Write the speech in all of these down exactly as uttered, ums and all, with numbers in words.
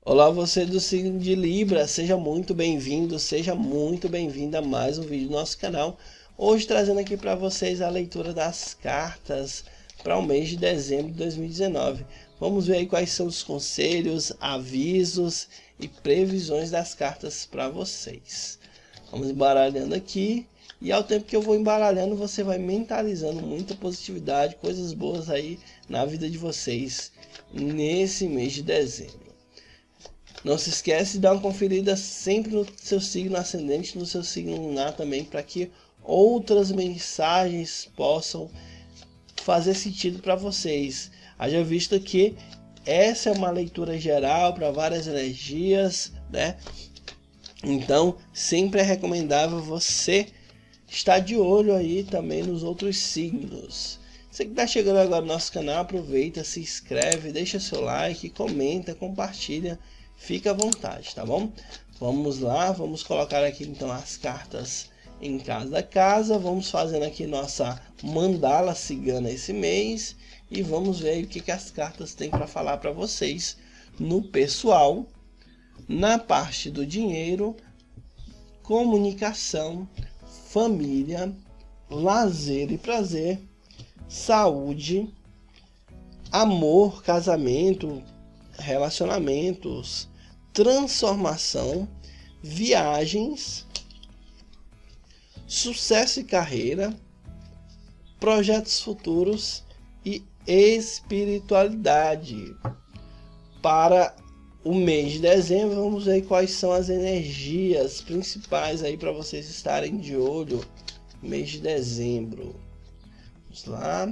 Olá, você do signo de Libra, seja muito bem-vindo, seja muito bem-vinda a mais um vídeo do nosso canal. Hoje trazendo aqui para vocês a leitura das cartas para o mês de dezembro de dois mil e dezenove. Vamos ver aí quais são os conselhos, avisos e previsões das cartas para vocês. Vamos embaralhando aqui e ao tempo que eu vou embaralhando você vai mentalizando muita positividade, coisas boas aí na vida de vocês nesse mês de dezembro. Não se esquece de dar uma conferida sempre no seu signo ascendente, no seu signo lunar também, para que outras mensagens possam fazer sentido para vocês. Haja visto que essa é uma leitura geral para várias energias, né? Então, sempre é recomendável você estar de olho aí também nos outros signos. Você que está chegando agora no nosso canal, aproveita, se inscreve, deixa seu like, comenta, compartilha. Fica à vontade, tá bom? Vamos lá, vamos colocar aqui então as cartas em cada casa. Vamos fazendo aqui nossa mandala cigana esse mês. E vamos ver aí o que, que as cartas têm para falar para vocês no pessoal, na parte do dinheiro, comunicação, família, lazer e prazer, saúde, amor, casamento, relacionamentos, transformação, viagens, sucesso e carreira, projetos futuros e espiritualidade. Para o mês de dezembro, vamos ver quais são as energias principais aí para vocês estarem de olho no mês de dezembro. Vamos lá.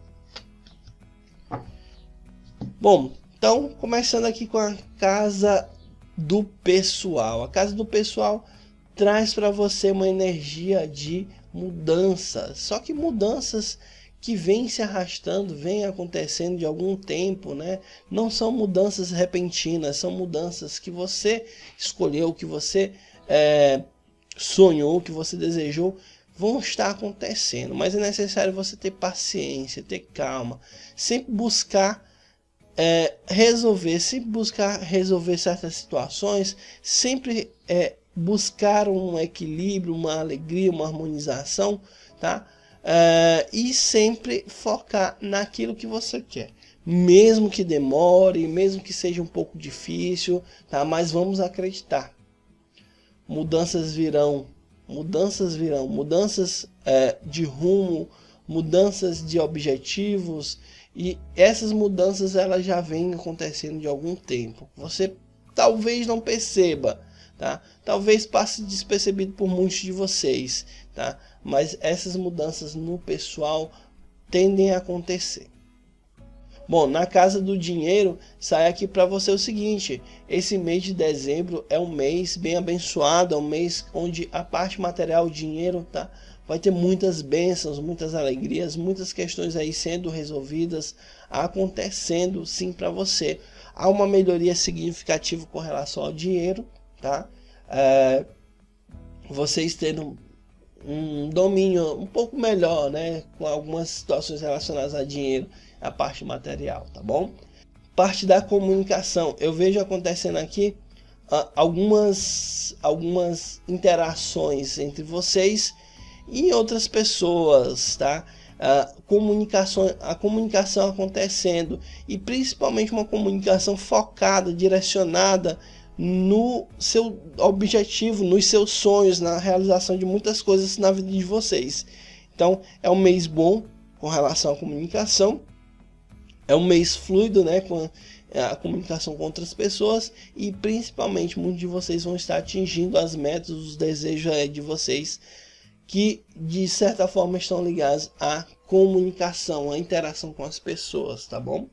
Bom, então, começando aqui com a casa do pessoal. A casa do pessoal traz para você uma energia de mudanças. Só que mudanças que vêm se arrastando, vêm acontecendo de algum tempo, né? Não são mudanças repentinas, são mudanças que você escolheu, que você é, sonhou, que você desejou, vão estar acontecendo. Mas é necessário você ter paciência, ter calma, sempre buscar É, resolver, se buscar resolver certas situações, sempre é, buscar um equilíbrio, uma alegria, uma harmonização, tá? É, e sempre focar naquilo que você quer, mesmo que demore, mesmo que seja um pouco difícil, tá? Mas vamos acreditar, mudanças virão, mudanças virão, mudanças é, de rumo, mudanças de objetivos. E essas mudanças elas já vêm acontecendo de algum tempo. Você talvez não perceba, tá? Talvez passe despercebido por muitos de vocês, tá? Mas essas mudanças no pessoal tendem a acontecer. Bom, na casa do dinheiro, sai aqui para você o seguinte: esse mês de dezembro é um mês bem abençoado, é um mês onde a parte material, o dinheiro, tá? Vai ter muitas bênçãos, muitas alegrias, muitas questões aí sendo resolvidas, acontecendo sim para você. Há uma melhoria significativa com relação ao dinheiro, tá? É, vocês tendo um domínio um pouco melhor, né? Com algumas situações relacionadas a dinheiro, a parte material, tá bom? Parte da comunicação, eu vejo acontecendo aqui uh, algumas, algumas interações entre vocês e outras pessoas, tá? A comunicação, a comunicação acontecendo e principalmente uma comunicação focada, direcionada no seu objetivo, nos seus sonhos, na realização de muitas coisas na vida de vocês. Então é um mês bom com relação à comunicação, é um mês fluido, né? Com a comunicação com outras pessoas e principalmente muitos de vocês vão estar atingindo as metas, os desejos de vocês, que de certa forma estão ligados à comunicação, à interação com as pessoas, tá bom?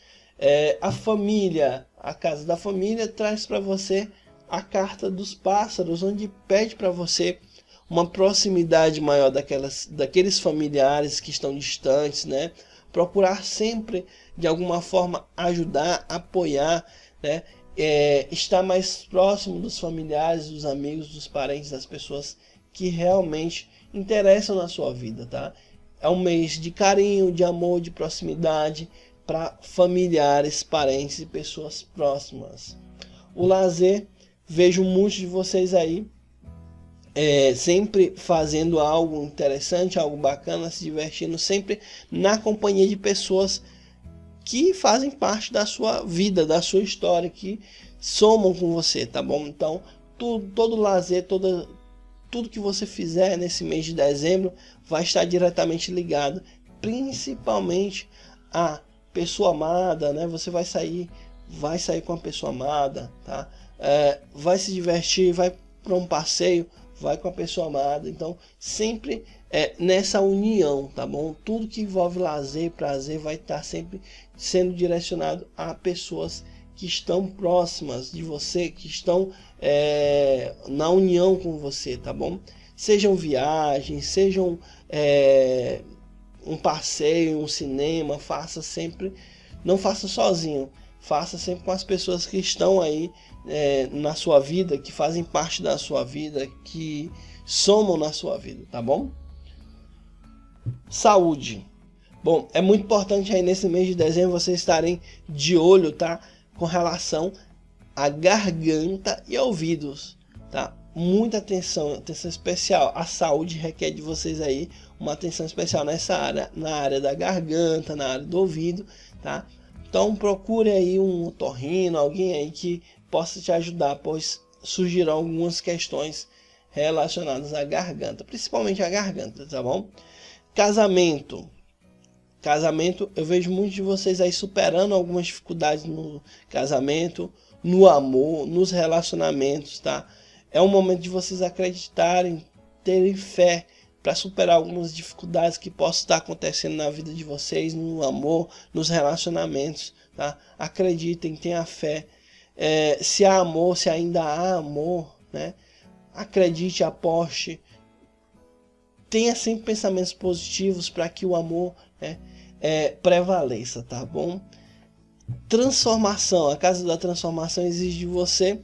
É, a família, a casa da família traz para você a carta dos pássaros, onde pede para você uma proximidade maior daquelas, daqueles familiares que estão distantes, né? Procurar sempre de alguma forma ajudar, apoiar, né? É, estar mais próximo dos familiares, dos amigos, dos parentes, das pessoas que realmente interessam na sua vida, tá? É um mês de carinho, de amor, de proximidade para familiares, parentes e pessoas próximas. O lazer, vejo muitos de vocês aí é, sempre fazendo algo interessante, algo bacana, se divertindo, sempre na companhia de pessoas que fazem parte da sua vida, da sua história, que somam com você, tá bom? Então, tudo, todo lazer, toda, tudo que você fizer nesse mês de dezembro vai estar diretamente ligado, principalmente a pessoa amada, né? Você vai sair, vai sair com a pessoa amada, tá? É, vai se divertir, vai para um passeio, vai com a pessoa amada. Então, sempre é nessa união, tá bom? Tudo que envolve lazer, prazer, vai estar sempre sendo direcionado a pessoas que estão próximas de você, que estão é, na união com você, tá bom? Sejam viagens, sejam é, um passeio, um cinema, faça sempre, não faça sozinho, faça sempre com as pessoas que estão aí é, na sua vida, que fazem parte da sua vida, que somam na sua vida, tá bom? Saúde. Bom, é muito importante aí nesse mês de dezembro vocês estarem de olho, tá? Com relação à garganta e ouvidos, tá? Muita atenção, atenção especial. A saúde requer de vocês aí uma atenção especial nessa área, na área da garganta, na área do ouvido, tá? Então procure aí um otorrino, alguém aí que possa te ajudar, pois surgirão algumas questões relacionadas à garganta, principalmente à garganta, tá bom? Casamento. Casamento, eu vejo muitos de vocês aí superando algumas dificuldades no casamento, no amor, nos relacionamentos, tá? É um momento de vocês acreditarem, terem fé para superar algumas dificuldades que possam estar acontecendo na vida de vocês, no amor, nos relacionamentos, tá? Acreditem, tenham fé. É, se há amor, se ainda há amor, né? Acredite, aposte. Tenha sempre pensamentos positivos para que o amor, né, é, prevaleça, tá bom? Transformação. A casa da transformação exige de você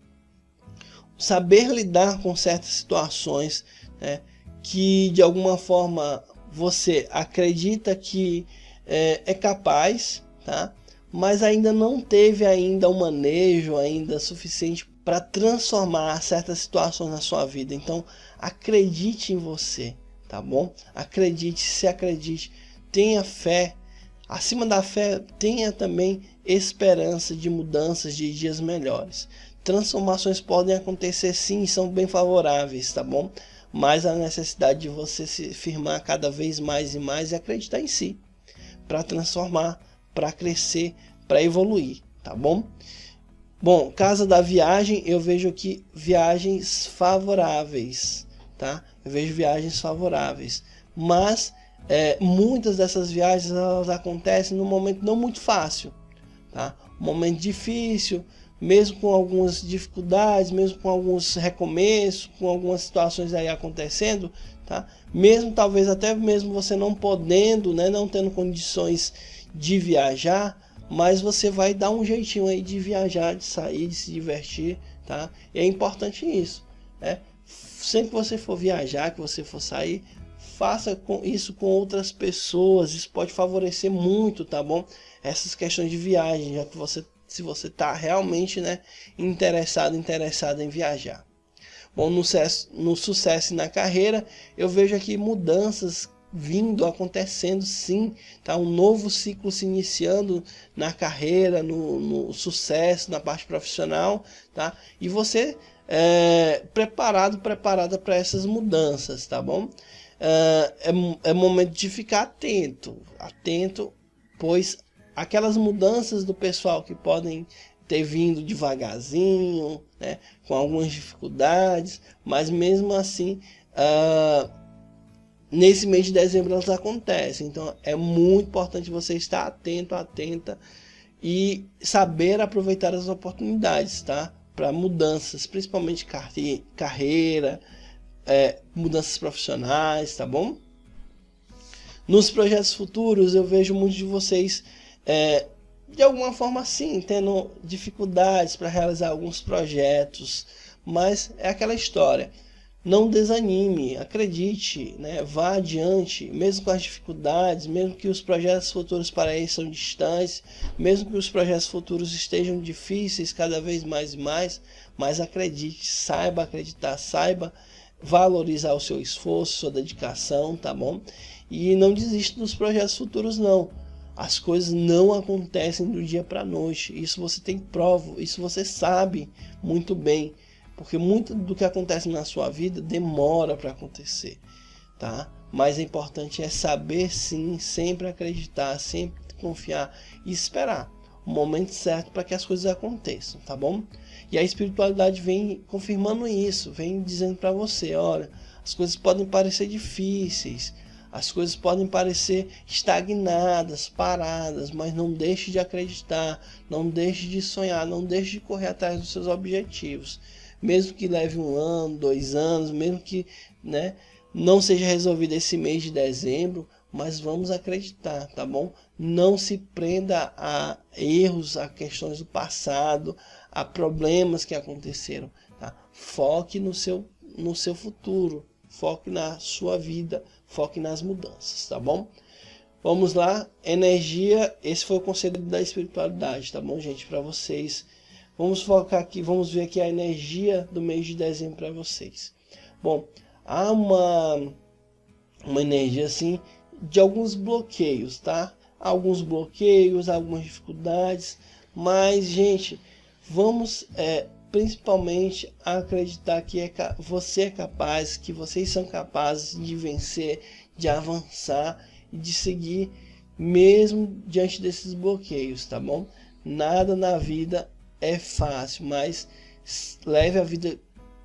saber lidar com certas situações, né, que de alguma forma você acredita que é, é capaz, tá? Mas ainda não teve ainda um manejo ainda suficiente para transformar certas situações na sua vida. Então, acredite em você, tá bom? Acredite, se acredite, tenha fé. Acima da fé, tenha também esperança de mudanças, de dias melhores. Transformações podem acontecer sim, são bem favoráveis, tá bom? Mas a necessidade de você se firmar cada vez mais e mais e acreditar em si, para transformar, para crescer, para evoluir, tá bom? Bom, casa da viagem, eu vejo aqui viagens favoráveis, tá? Eu vejo viagens favoráveis, mas é, muitas dessas viagens elas acontecem num momento não muito fácil, tá? Um momento difícil, mesmo com algumas dificuldades, mesmo com alguns recomeços, com algumas situações aí acontecendo, tá? Mesmo talvez até mesmo você não podendo, né, não tendo condições de viajar, mas você vai dar um jeitinho aí de viajar, de sair, de se divertir, tá? E é importante isso, né? Sempre que você for viajar, que você for sair, faça com isso com outras pessoas, isso pode favorecer muito, tá bom? Essas questões de viagem, já que você, se você tá realmente, né, interessado, interessado em viajar. Bom, no sucesso, no sucesso e na carreira, eu vejo aqui mudanças vindo, acontecendo sim, tá? Um novo ciclo se iniciando na carreira, no, no sucesso, na parte profissional, tá? E você é preparado, preparada para essas mudanças, tá bom? É, é, é momento de ficar atento, atento, pois aquelas mudanças do pessoal que podem ter vindo devagarzinho, né, com algumas dificuldades, mas mesmo assim, uh, nesse mês de dezembro elas acontecem. Então é muito importante você estar atento, atenta e saber aproveitar as oportunidades, tá? Para mudanças, principalmente carre carreira, é, mudanças profissionais, tá bom? Nos projetos futuros eu vejo muitos de vocês é, de alguma forma sim, tendo dificuldades para realizar alguns projetos, mas é aquela história. não desanime, acredite, né? Vá adiante, mesmo com as dificuldades, mesmo que os projetos futuros pareçam distantes, mesmo que os projetos futuros estejam difíceis cada vez mais e mais, mas acredite, saiba acreditar, saiba valorizar o seu esforço, sua dedicação, tá bom? E não desista dos projetos futuros não. As coisas não acontecem do dia para a noite, isso você tem prova, isso você sabe muito bem. Porque muito do que acontece na sua vida demora para acontecer, tá? Mas o importante é saber sim, sempre acreditar, sempre confiar e esperar o momento certo para que as coisas aconteçam, tá bom? E a espiritualidade vem confirmando isso, vem dizendo para você, olha, as coisas podem parecer difíceis, as coisas podem parecer estagnadas, paradas, mas não deixe de acreditar, não deixe de sonhar, não deixe de correr atrás dos seus objetivos. Mesmo que leve um ano, dois anos, mesmo que, né, não seja resolvido esse mês de dezembro, mas vamos acreditar, tá bom? Não se prenda a erros, a questões do passado, a problemas que aconteceram, tá? Foque no seu, no seu futuro, foque na sua vida, foque nas mudanças, tá bom? Vamos lá, energia, esse foi o conselho da espiritualidade, tá bom, gente, para vocês. Vamos focar aqui, vamos ver aqui a energia do mês de dezembro para vocês. Bom, há uma, uma energia assim de alguns bloqueios, tá? Alguns bloqueios, algumas dificuldades, mas, gente, vamos é, principalmente acreditar que é, você é capaz, que vocês são capazes de vencer, de avançar e de seguir mesmo diante desses bloqueios, tá bom? Nada na vida é fácil, mas leve a vida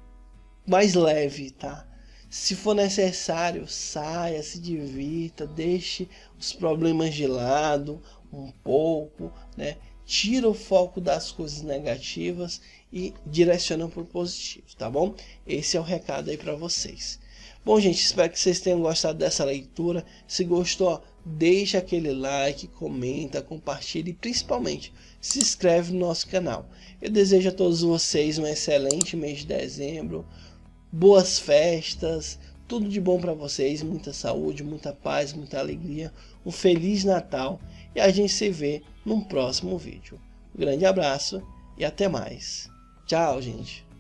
mais leve, tá? Se for necessário, saia, se divirta, deixe os problemas de lado um pouco, né? Tira o foco das coisas negativas e direciona para o positivo, tá bom? Esse é o recado aí para vocês. Bom, gente, espero que vocês tenham gostado dessa leitura. Se gostou, deixa aquele like, comenta, compartilha e principalmente se inscreve no nosso canal. Eu desejo a todos vocês um excelente mês de dezembro, boas festas, tudo de bom para vocês, muita saúde, muita paz, muita alegria, um feliz Natal e a gente se vê num próximo vídeo. Um grande abraço e até mais. Tchau, gente.